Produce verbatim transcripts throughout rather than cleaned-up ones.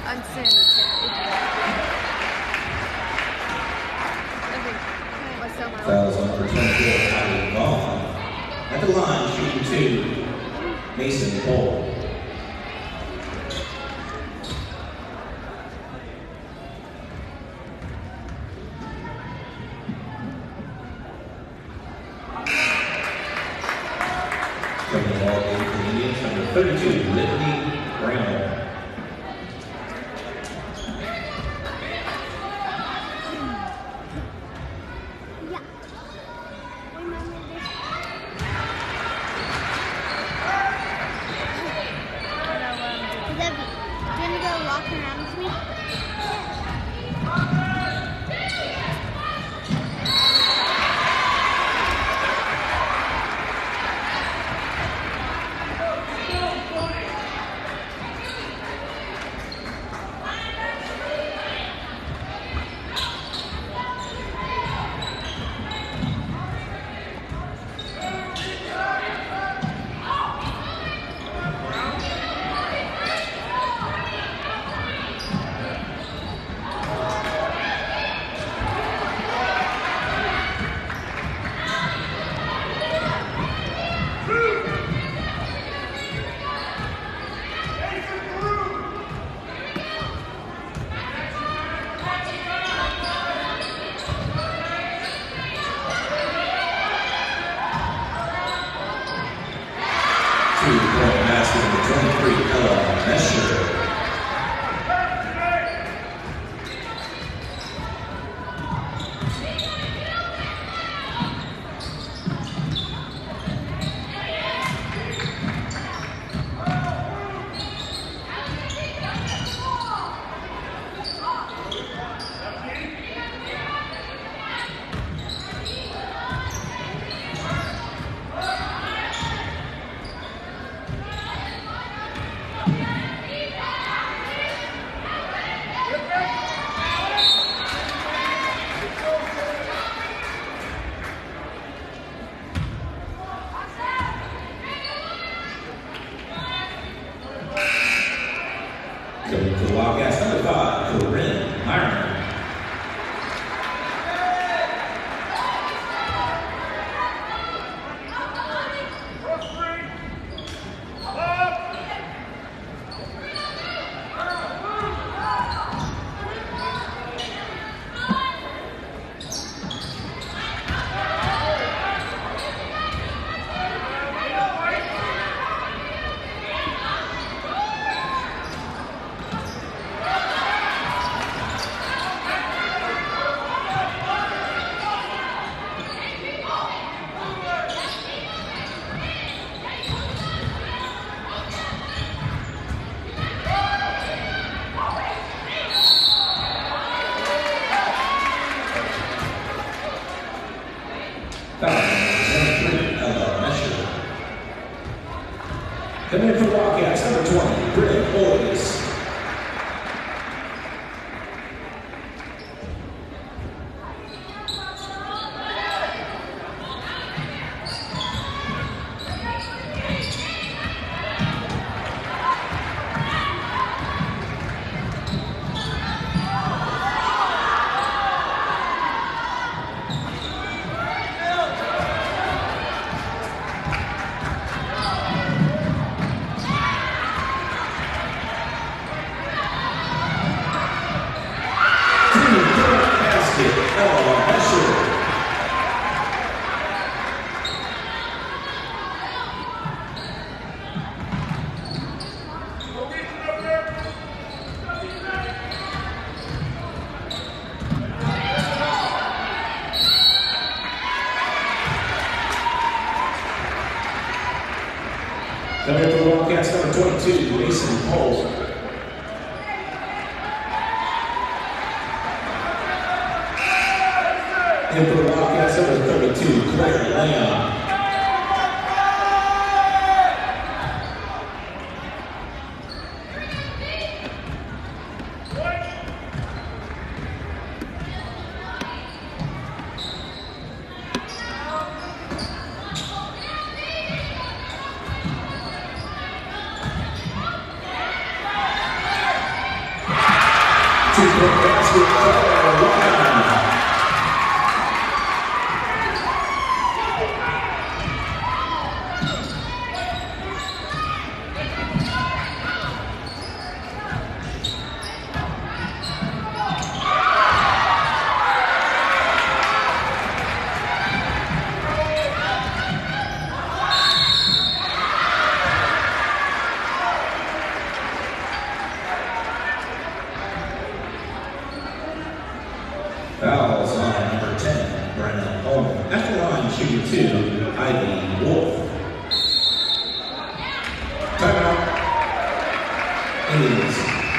Fouls on for twenty-four, Kylie Vaughn. At the line, shooting two, Mason Cole. Coming the ball game for the Indians, number thirty-two, Whitney Brown. Two-point basket number twenty-three, Ella Minster. Coming to the Wildcats, number five, Corinne Myron. Coming in for Wildcats, number twenty, Britt Boyes. Coming in for the Wildcats, number twenty-two, Mason Cole. In for the Wildcats, number thirty-two, Claire Lamb. shooting two, Ivy Wolf. Timeout. Indians.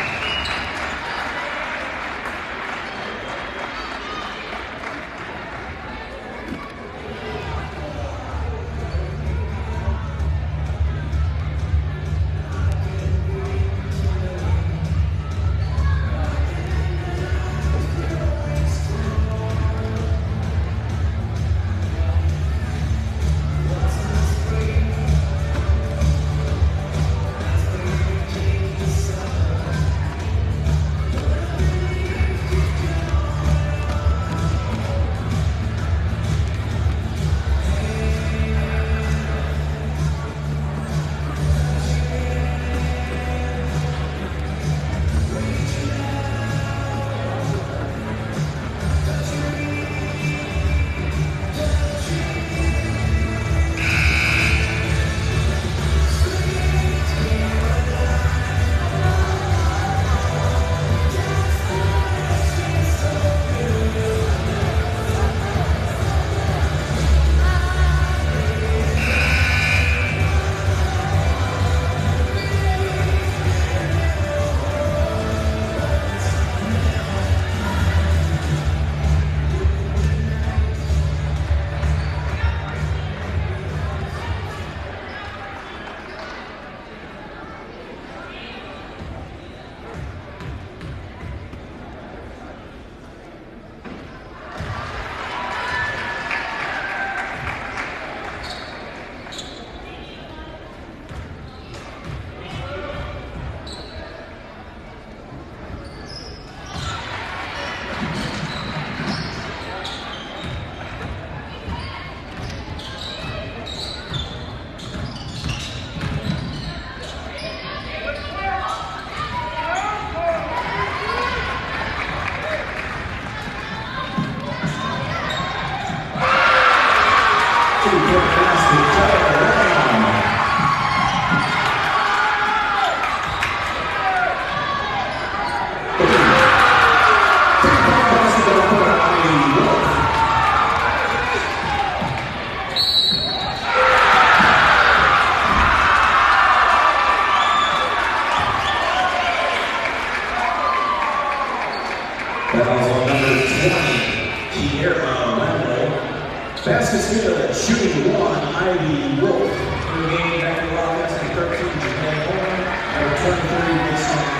Baskets good, shooting one, Ivy Wolf. In the game, back to Rockets and thirteen, Japan Horn. Number twenty-three, Minster,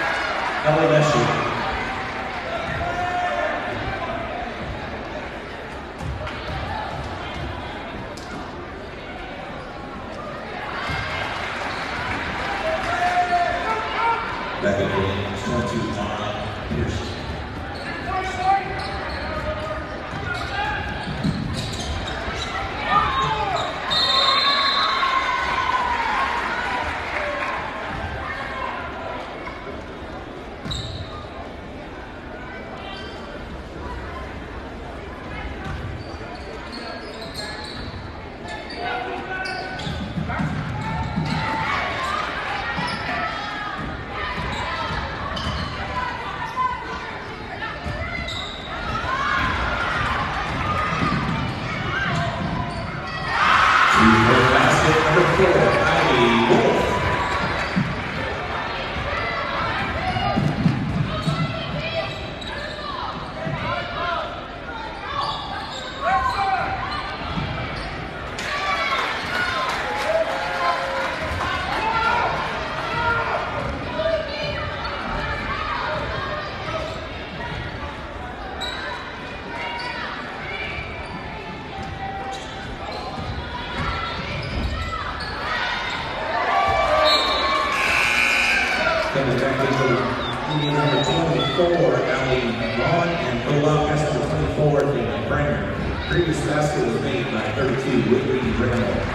L A S U. Back at the game, twenty-two, Tara Pierce. Basket number four, Ivy Wolf. Coming back into Indian number twenty-four, Ali Vaughn, and Olaf has number twenty-four, David Branger. Previous basket was made by thirty-two, Whitney Bramble.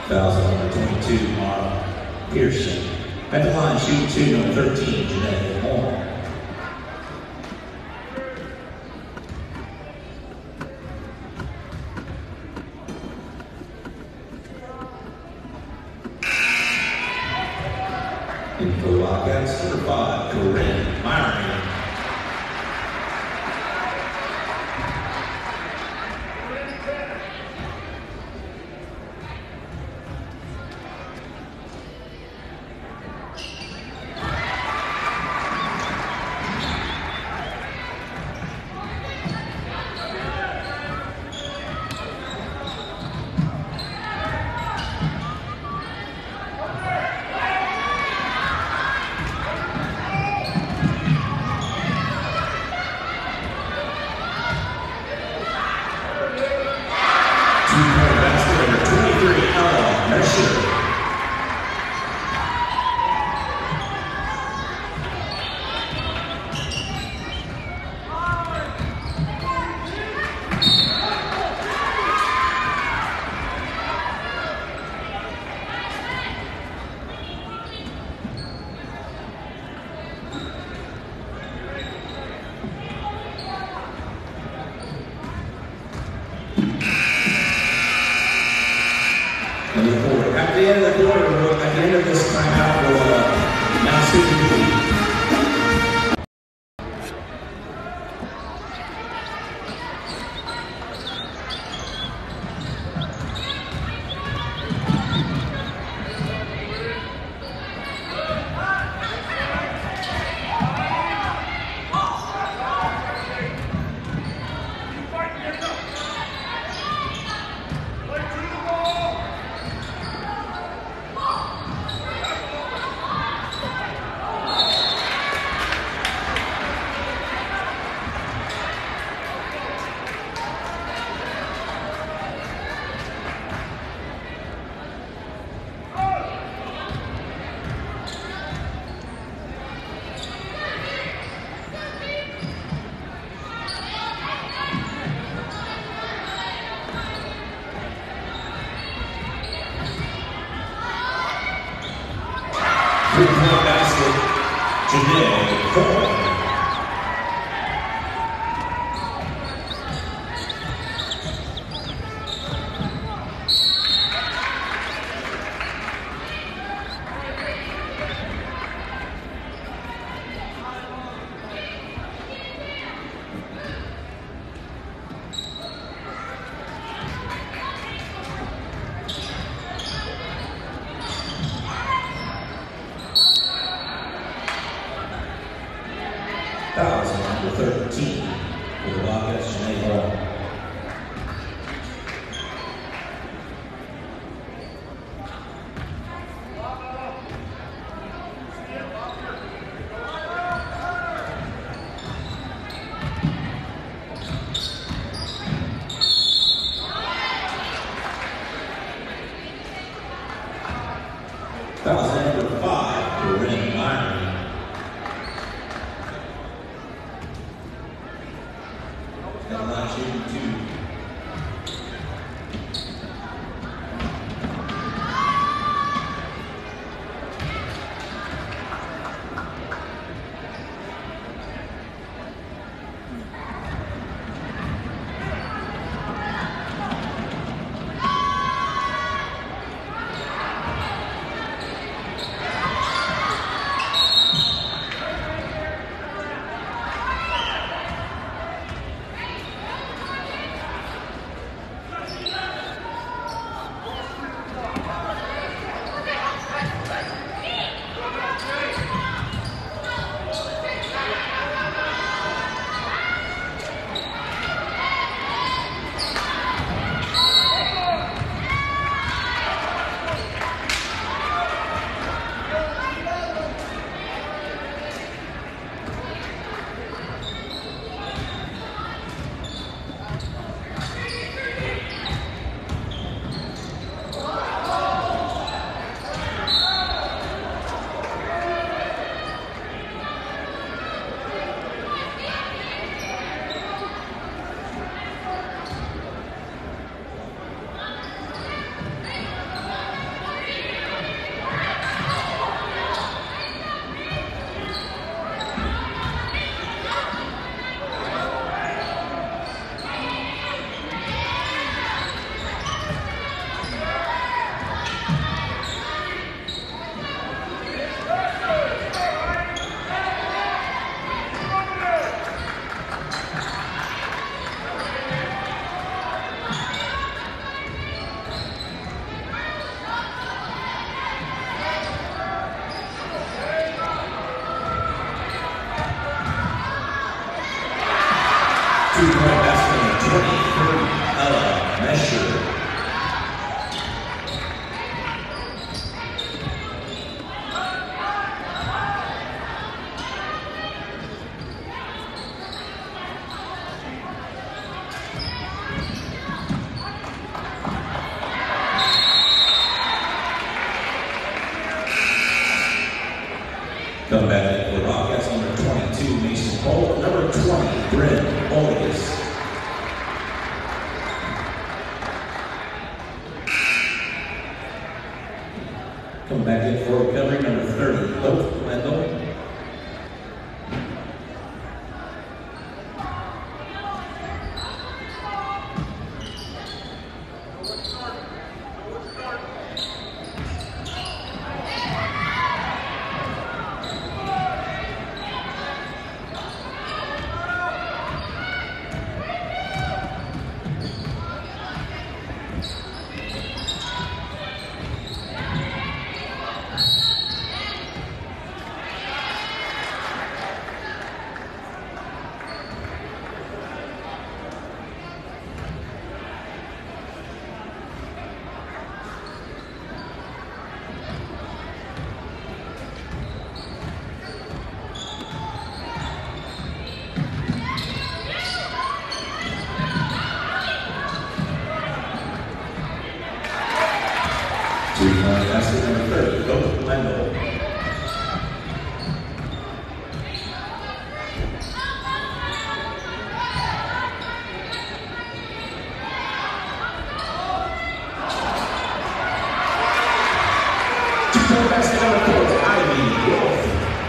Fouls on number twenty-two, Mara Pearson. At the line, shooting two, number thirteen, Janae Horn. In for the Wildcats, number five, Corinne Myron. Two-point basket, number twenty-three, Ella Mesher. And the quarter. At the end of the quarter, at the end of this timeout, we'll uh, announce who the lead. Three-point basket, Janae Horn. Fouls on number thirteen for the Wildcats, Janae Horn. Fouls on number five, Corinne Myron. Got line shooting two. twenty-three, Ella Mesher. Come back in for Rockets, number twenty-two, Mason Polk, number twenty, Brent Olius. Come back in for recovery, number thirty, Hope Wendell. Three-point basket, number thirty, Hope Wendell. Two-point basket, number four, Ivy Wolf.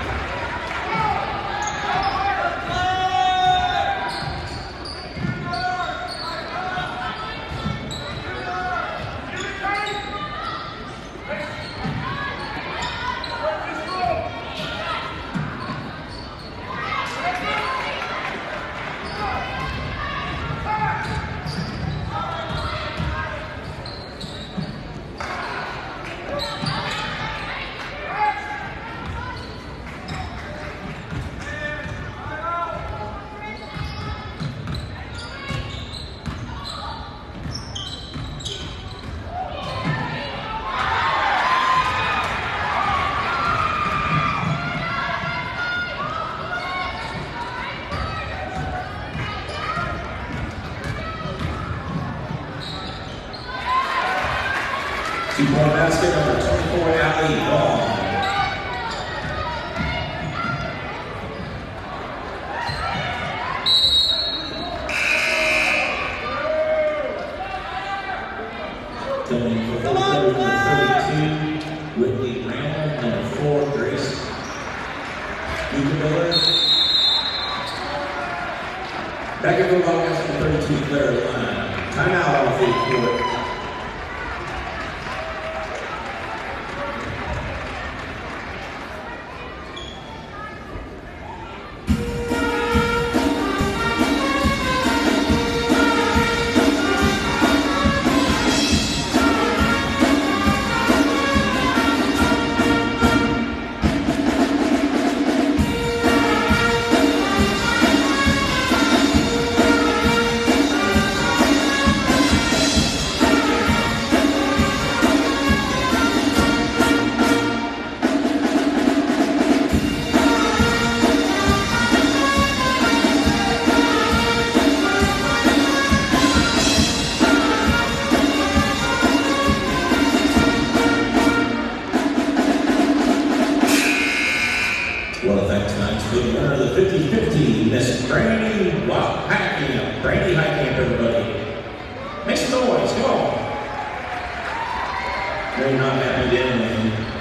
Two-point basket, number twenty-four, Allie Vaughn. Coming for full coverage, number thirty-two, Whitney Randall, number four, Grace Miller. Back at the Rockets, number thirty-two, Claire Line. Timeout on the court. Want to thank tonight's big winner of the fifty fifty, Miss Brandy Wow, Highcamp. Brandy Highcamp, everybody. Make some noise, come on. Very not happy to end with you.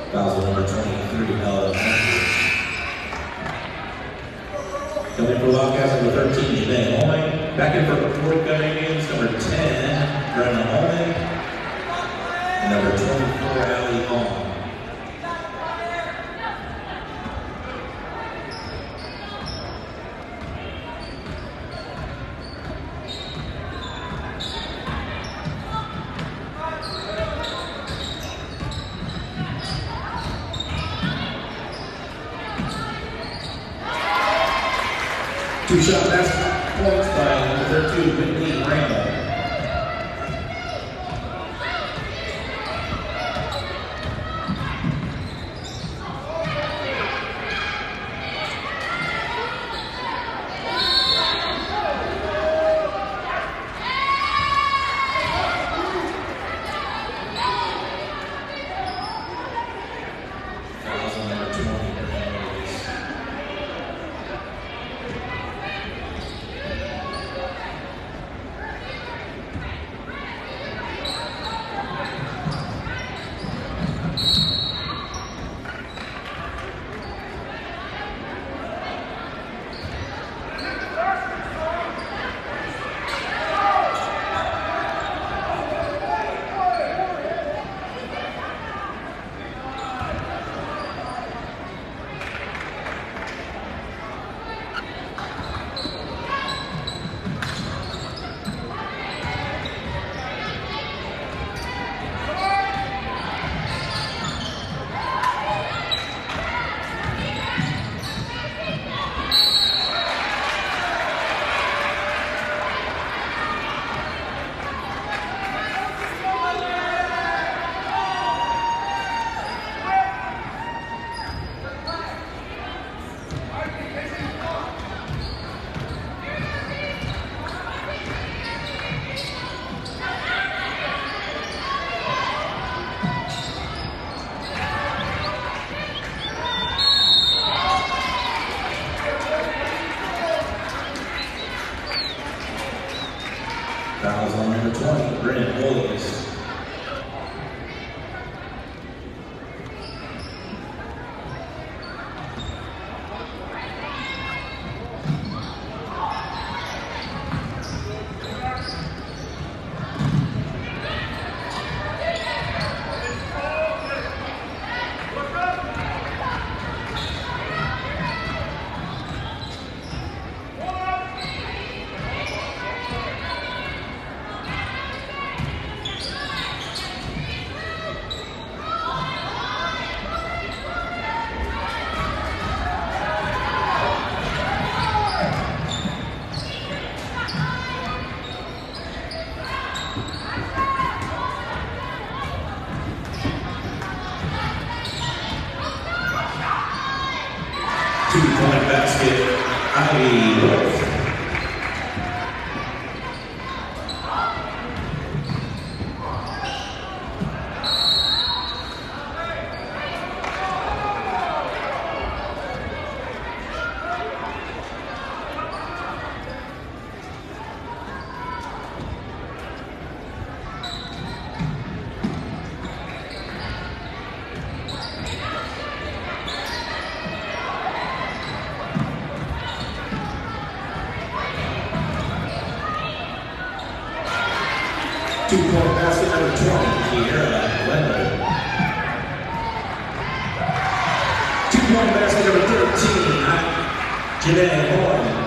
Foul number twenty-three, Ella. Coming for Wildcats, number thirteen, Janae Holman. Back in for the fourth Canadians, number ten, Brenna Holman. And number twenty-four, Allie Hall. Two shot basket points by number thirteen, Whitney Randall. Fouls on number twenty, Brennan Williams. Two-point basket, Ivy Wolf. Two-point basket number twenty, Kiera Leonard. Two-point basket number thirteen, Janae Horn.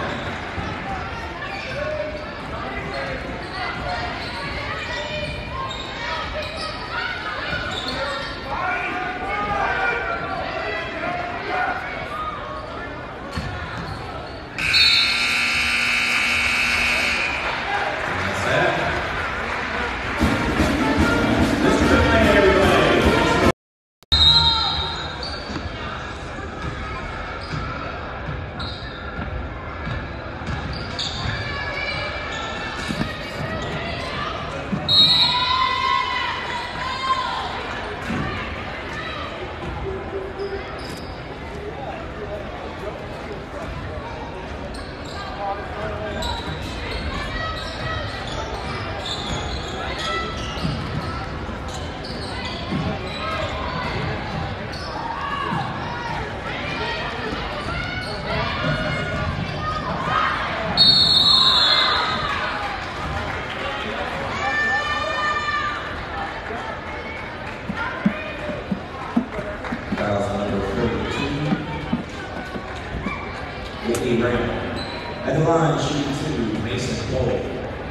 A. Ram. At the line, shooting two, Mason Cole.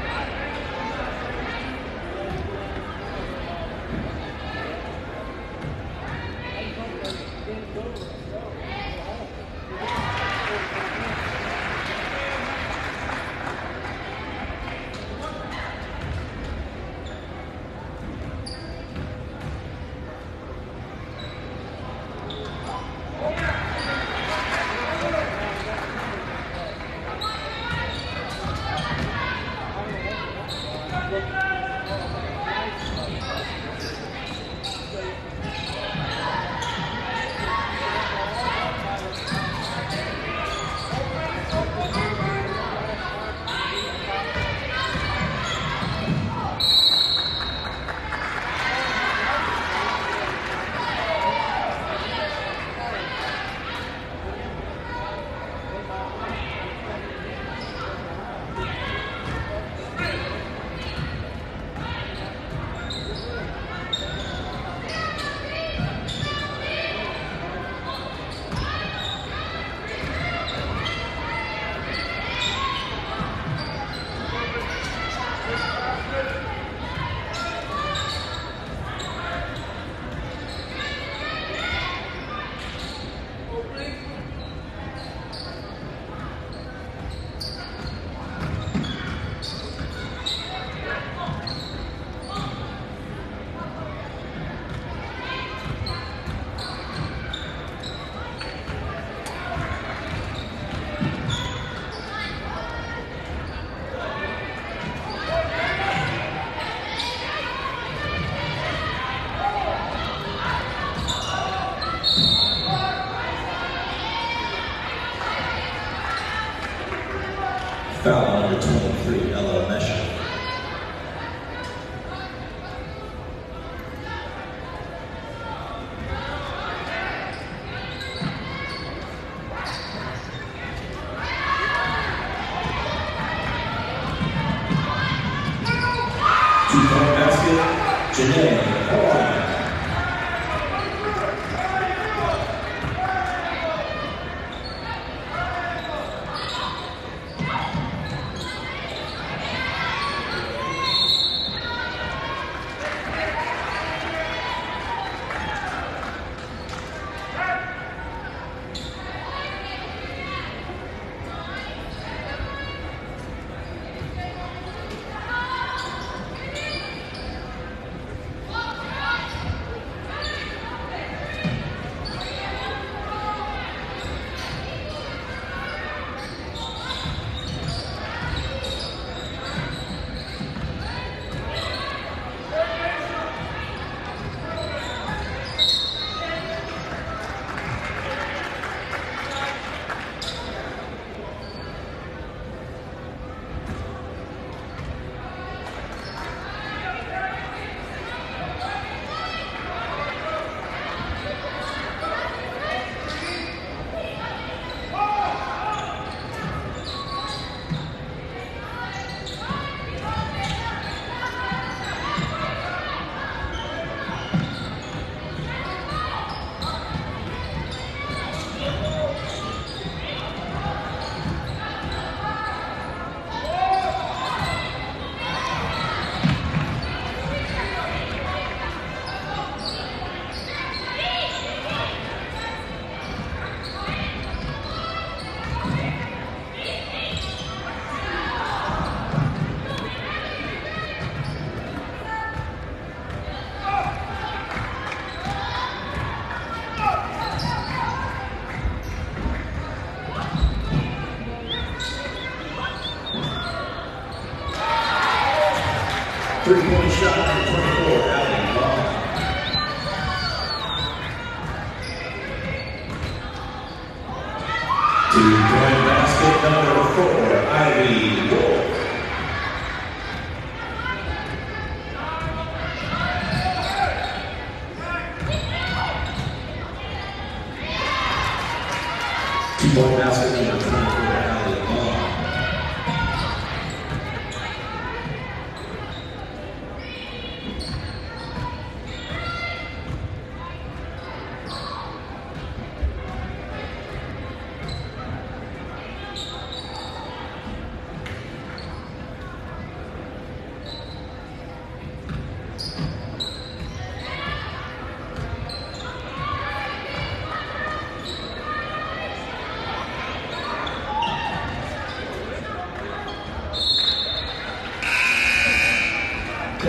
Foul on number twenty-three, Ella Mesha. Two-point basket, Janae Hall. Three-point shot, number twenty-four, Allie Long. Two-point basket, number four, Ivy Wolf. Two-point basket, number twenty-four, Allie Long.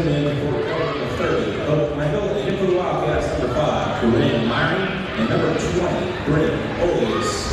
coming in for number thirty, Hope Michael, and in for the Wildcats, number five, Corinne Myron, and number twenty, Bryn Olias.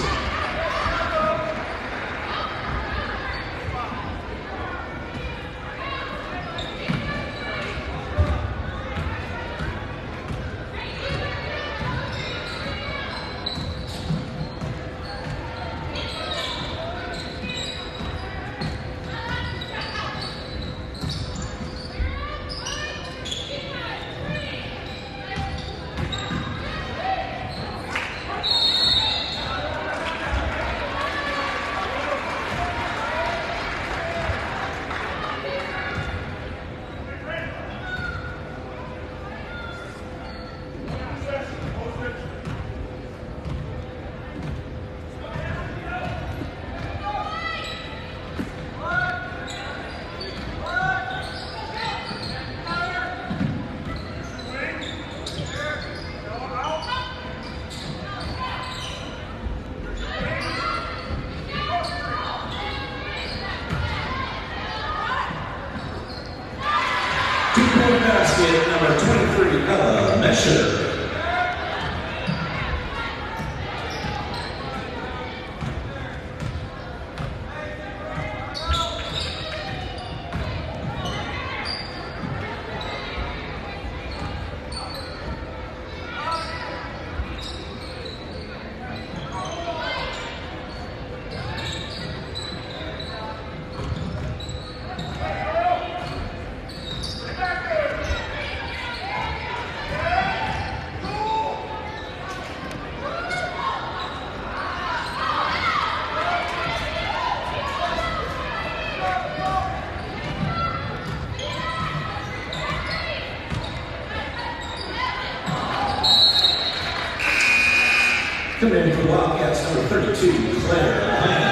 Two-point basket, number twenty-three, Ella Minster. Coming in for the Wildcats, number thirty-two, Claire Lamb.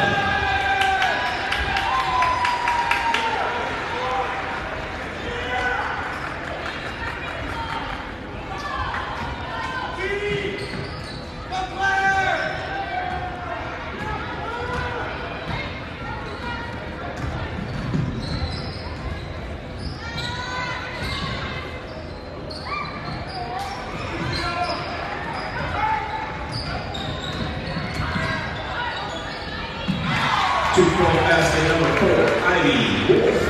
Two-point basket, number four, Ivy Wolf.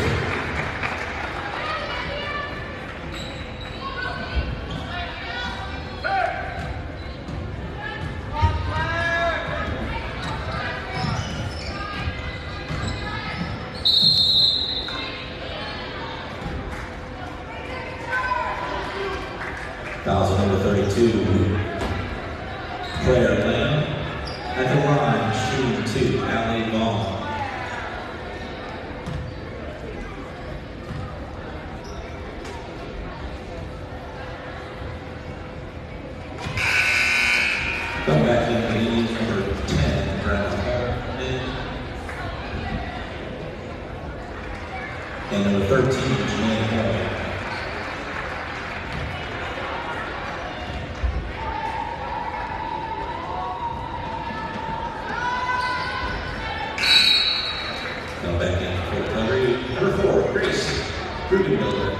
Foul number thirty-two, Claire Lamb. At the line, shooting two, Allie Vaughn. Come back in the lead, number ten, Brown Hartman. And number thirteen, Janine Hall. Come back in for number, number four, Grace Rubenmiller.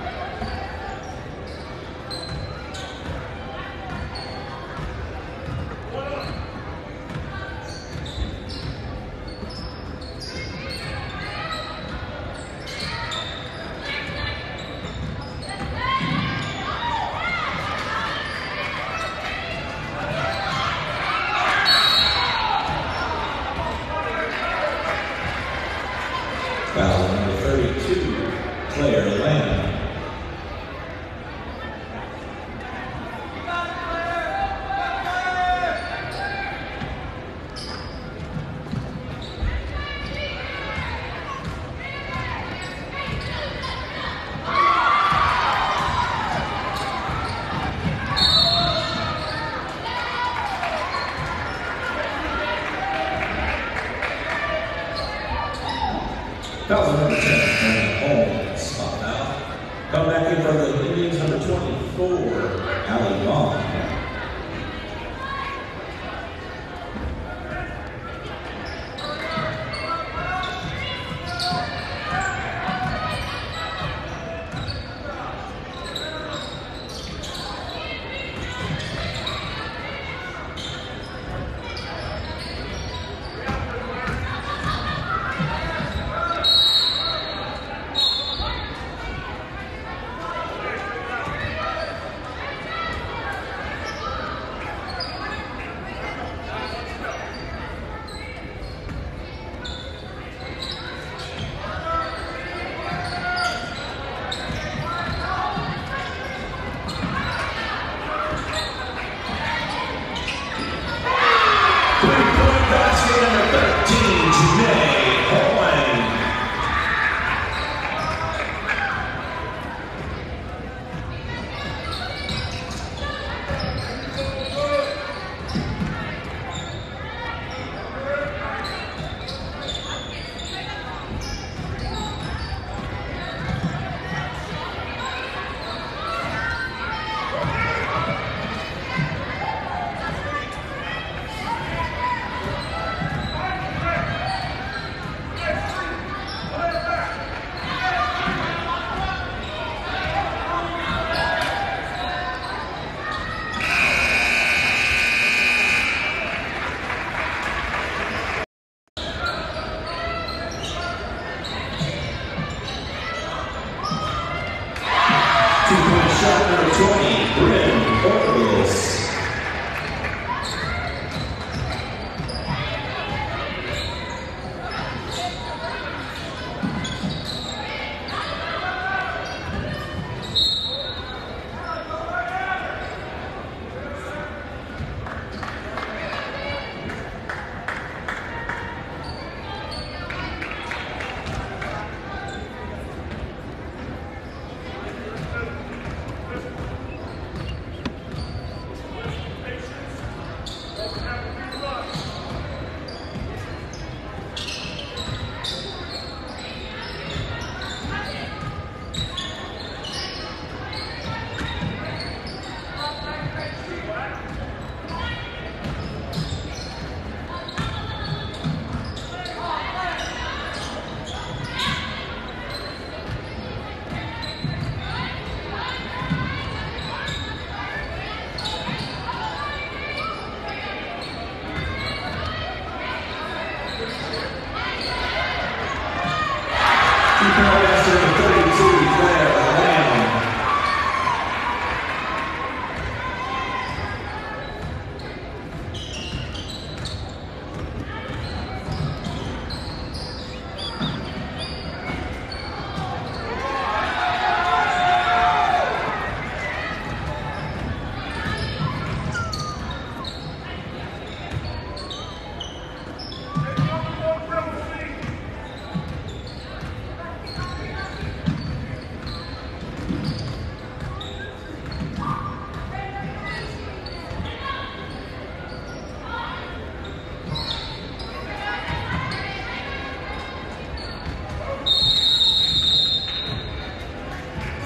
Foul number thirty-two, Claire Lamb. Foul number ten, home spot out. Come back in for the Indians, number twenty-four, Allie Vaughn.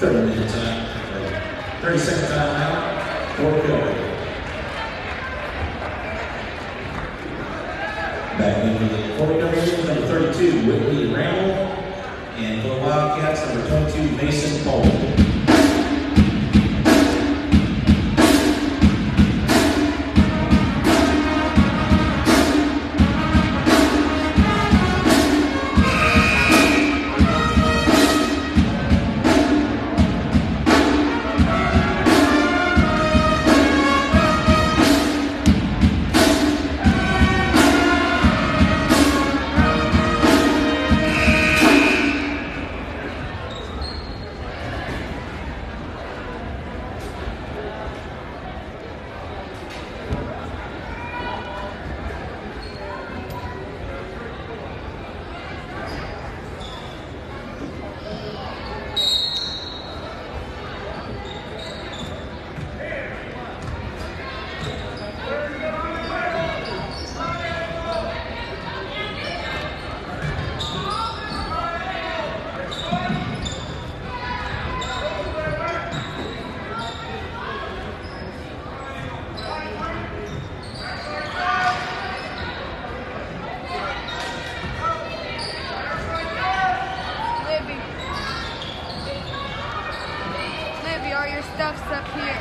thirty minute time, thirty second time out, fourth quarter. Back in the fourth quarter, number thirty-two, Whitley Randall, and for the Wildcats, number twenty-two, Mason Cole. All your stuff's up here.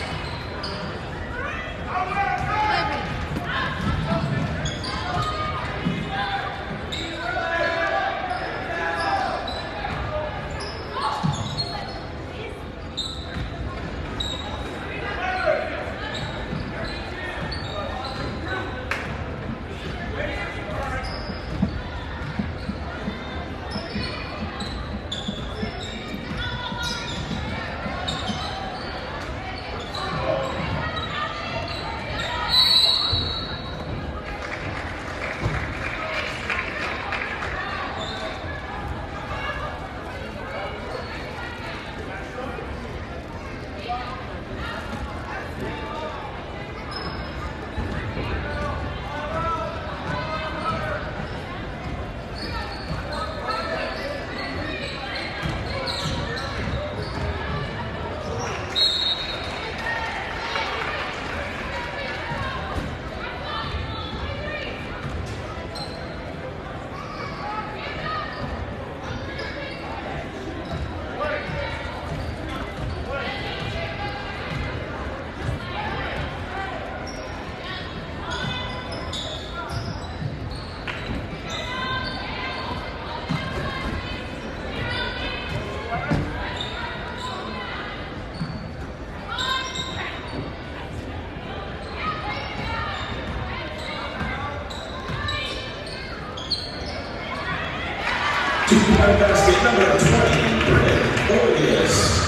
Two-point basket, number twenty, Brett Orgeus.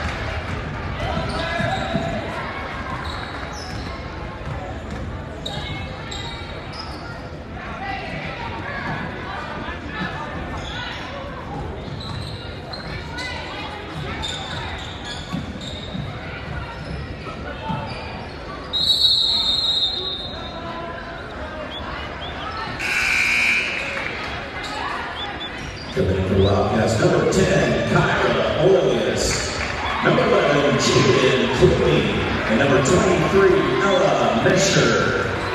Coming in for the Wildcats, number ten, Kyra Orgeus. Number eleven, Jaden Clooney. And number twenty-three, Ella Minster.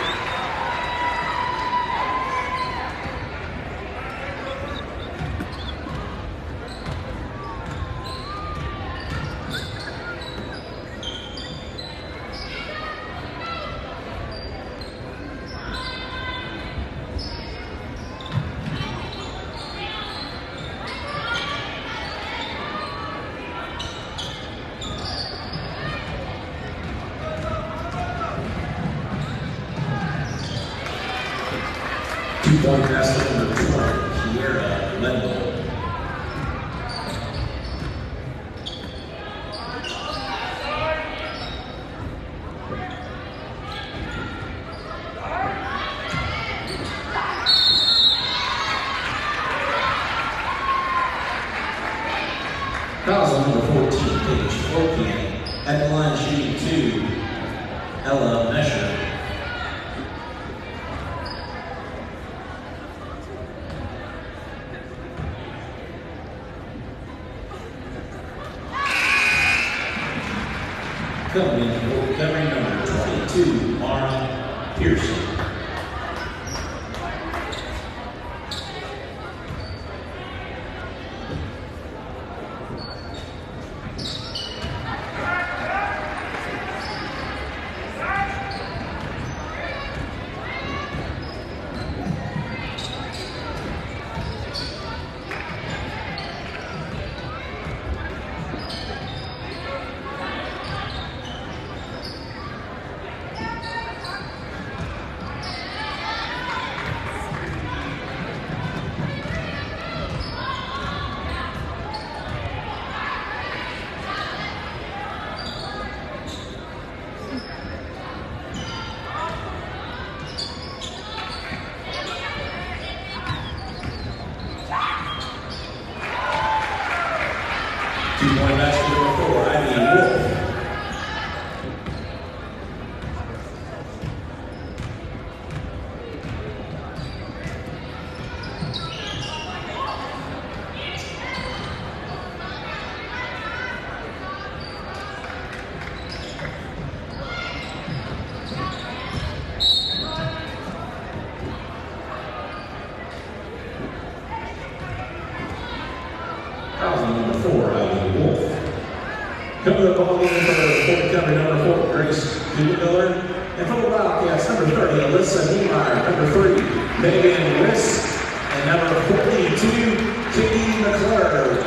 Two-point basket, number twenty, Kiera Lendl. Fouls on number fourteen, Paige Forkian. At the line, shooting two, Ella Mesher. Coming in for recovery number twenty-two, Mara Pearson. Two-point basket number four, Ivy Wolf. Number four, Ivy Wolf. Coming to the ball game for Fort Recovery number four, Grace Miller. And for the Wildcats, number thirty, Alyssa Niemeyer. Number three, Megan Riss. And number forty-two, Katie McClure.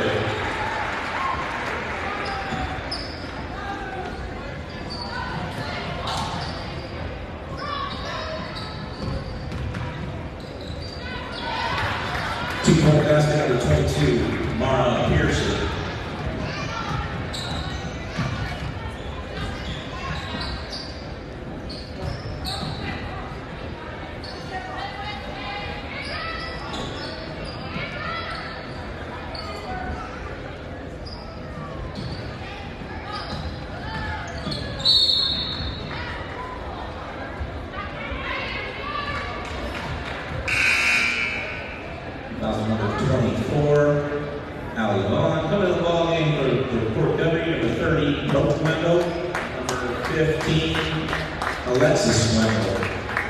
Two-point basket number twenty-two, Mara Pearson. Foul number twenty-four, Allie Vaughn. Coming to the ball game for the Fort Recovery, number thirty, Brooke Wendell. Number fifteen, Alexis Wendell.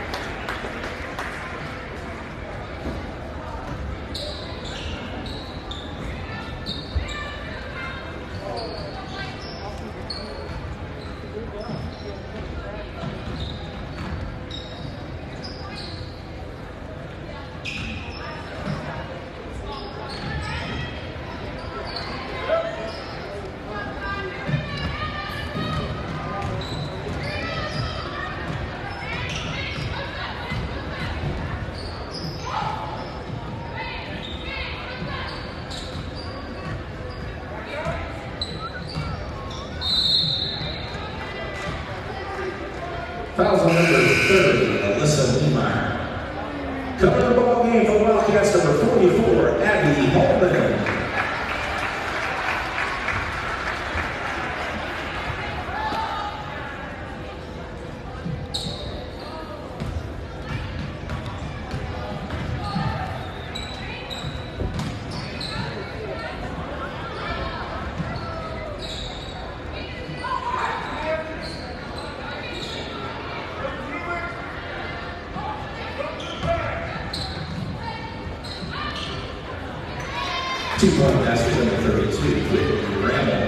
Fouls on number thirty, Alyssa Niemeyer. Coming to the ball game for the Wildcats, number forty-four, Abby Holman. Two-point basket number thirty-two, Whitney Ramble.